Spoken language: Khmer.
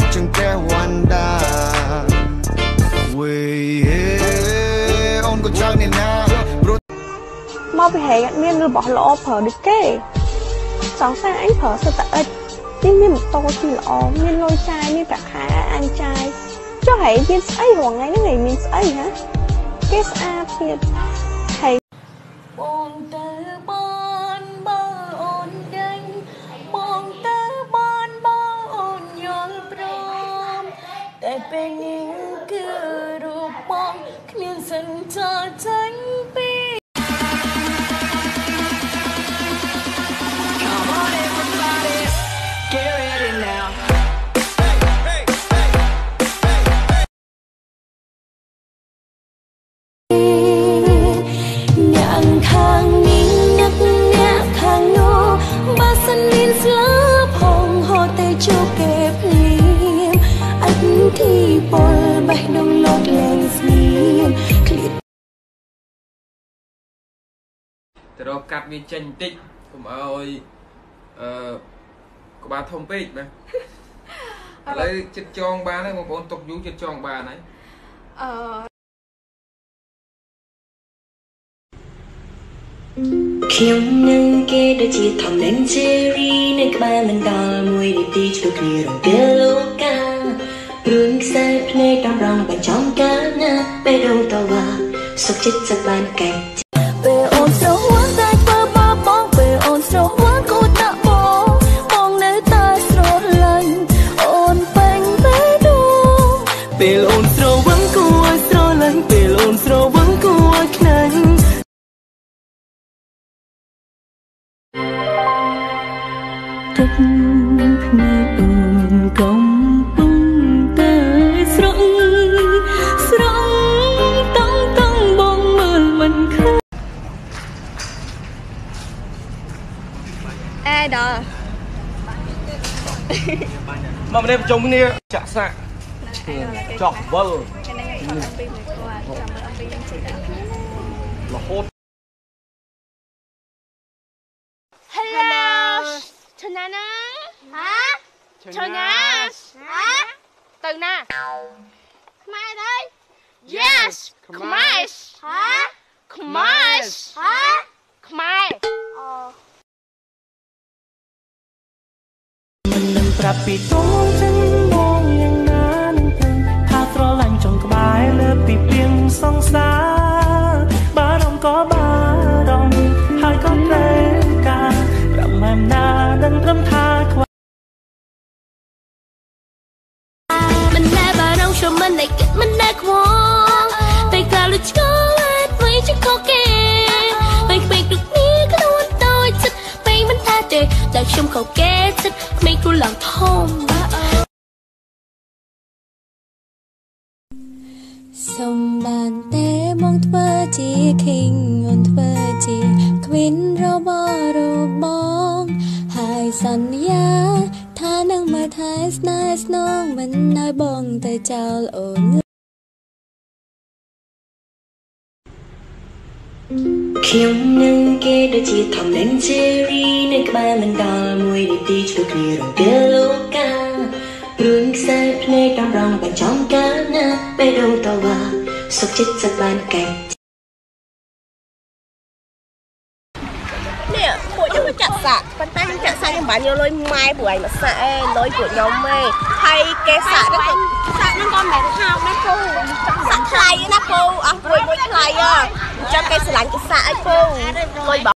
ប់ជាងទេវណ្ដាអូនក៏ចង់នេះណាមកពីហេអត់មានរបស់ល្អប្រើដូចគេសង្សារអញប្រើសិតតែឥតនេះមានម៉ូតូទីល្អមានលុយចាយមានប្រាក់ខែអញចាយចុះហេមានស្អីរងថ្ងៃហ្នឹងហេមានស្អីហ៎គេស្អាតទៀតហេបងទៅបានបើអូនដេញបងទៅបានបើអូនយល់ព្រមតែពេលនេះគឺរូបបងគ្មានសិនចាចាញ់ពីទៅរកកាត់វាចេញបន្តិចកុំឲ្យក្បាលធំពេកបាទឥឡូវចិត្តចងបានហើយបងប្អូនຕົកយូរចិត្តចងបានហើយខ្ញុំនឹងគេដូចជាថំលេងជេរីនៅក្បែរមិនដល់មួយនាទីជួបគ្នារំពេលលោកកាព្រួយខ្សែភ្នែកដំរងបញ្ចំកាលណាពេលរងតវ៉ាសុខចិត្តសប្បានកែពេលអូនស្រស់វ៉ាតែធ្វើបាបបងពេលអូនស្រស់វ៉ាគូដាក់បងនៅតែស្រឡាញ់អូនពេញបេះដូងពេលអូនស្រវឹងគួរស្រឡាញ់ពេលអូនស្រវឹងគួរខ្នាញ់ទឹកភ្នែកអូនកំពុងតែស្រង់តាំងបងមើលមិនឃើញអេដល់មកម្នាក់ប្រជុំគ្នាចាក់សាក់ចោះវល់រហូត Hello ឈណាណាហ៎ឈណាហ៎ទៅណាខ្មែរទៅ Yes ខ្មែរហ៎ខ្មែរហ៎ខ្មែរមិននឹងប្រាប់ពីតួចឹងមកយ៉ាងណានឹងទាំងថាស្រឡាញ់ចង់ក្បែរលើពីពីងសង្សារបារម្ភក៏បារម្ភហើយក៏ត្រូវការប្រមាណណាដឹងត្រឹមថាខ្វះមិនណែបារម្ភខ្ញុំមិនได้គិតមិនได้ខ្វល់តែកាលឆ្កល់អ្វីជាខុសគេពេលពេលទុកនេះខ្លួនដូចចិត្តពេលមិនថាទេតែខ្ញុំខុសគេចិត្តក្មេងគ្រូឡើងធំសុំបានទេមកធ្វើជា King អូនធ្វើជា Queen របស់បងហើយសន្យាថានឹងមកថែស្នេហ៍ស្នងមិនឲ្យបងទៅចោលអូនខ្ញុំនឹងគេដូចជាថំលេងជេរីនៅក្បែរមិនដល់មួយនាទីជួបគ្នារំពេលលោកកាព្រួយខ្សែភ្នែកដំរងបញ្ចំកាលណាពេលរងតវ៉ាសុខចិត្តសប្បានកែនេះពួកខ្ញុំចាក់សាក់ប៉ុន្តែខ្ញុំចាក់សាក់ខ្ញុំបានយកលុយម៉ែពួកឯងមកសាក់ឯងលុយពួកខ្ញុំឯងហើយគេសាក់ហ្នឹងសាក់ហ្នឹងក៏មិនហៅដែរពូសាក់ថ្លៃណាពូអស់មួយថ្លៃអញ្ចឹងគេស្រឡាញ់គេសាក់ឲ្យពូលុយ